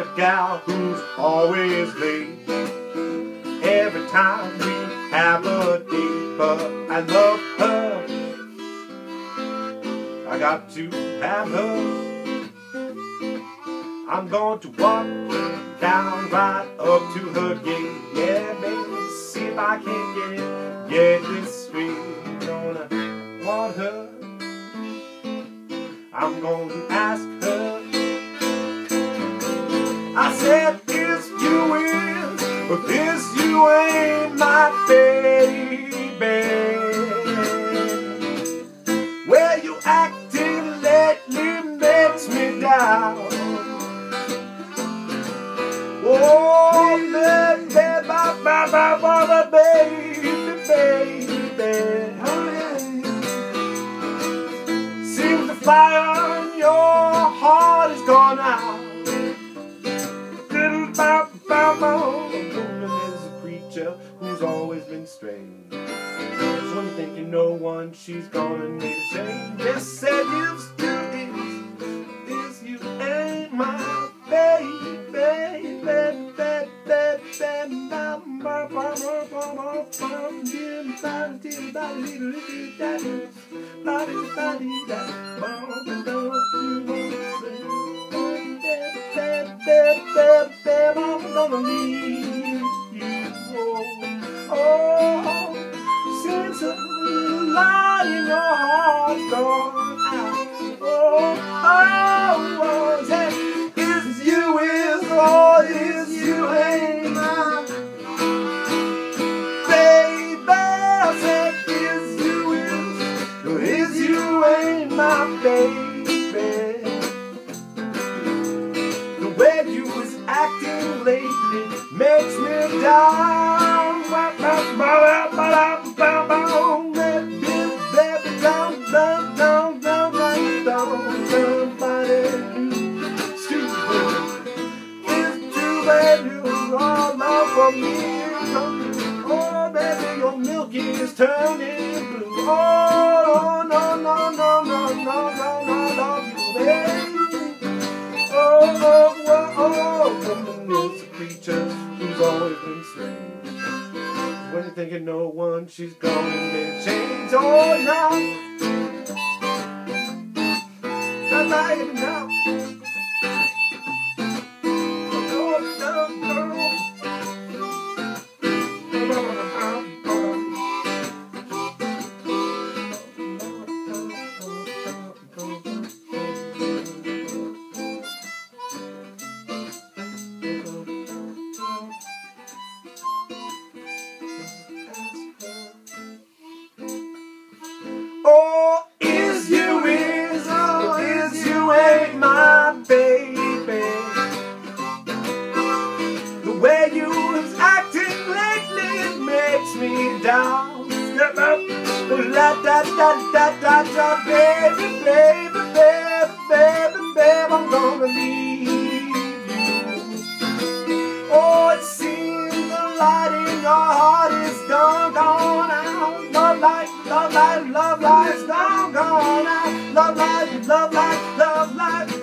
a gal who's always late every time we have a date, but I love her. I got to have her. I'm going to walk down right up to her gate. Yeah, baby, see if I can get this straight. Gonna want her. I'm gonna ask her. I said, if you is, but this you ain't my baby. Where you acting lately makes me doubt. Oh, baby, baby. Seems the fire in your heart is gone out. Woman is a creature who's always been strange. Just when you think you know one, she's gonna need a change. Just said you still is you ain't my baby. I'm gonna leave you. Oh, since the light in your heart's gone out. Oh, say, is you is or is you ain't my baby. I said, is you is or is you ain't my baby. The way you was acting lately makes me down. For me, oh baby, your milk is turning blue. Oh no, no, no, no, no, no, no, love you, baby. Oh, woman is a creature who's always been strange. When you think you know one, she's gone and been changed. Oh, now, that's right now. Oh, is you is or is you ain't my baby. The way you was acting lately makes me down. Step up, la da da da da da, baby, baby, baby, baby, baby, I'm gonna leave you. Oh, it seems the light in your heart is gone out. Love light, love light, love light's gone out. Love light, love light, love light.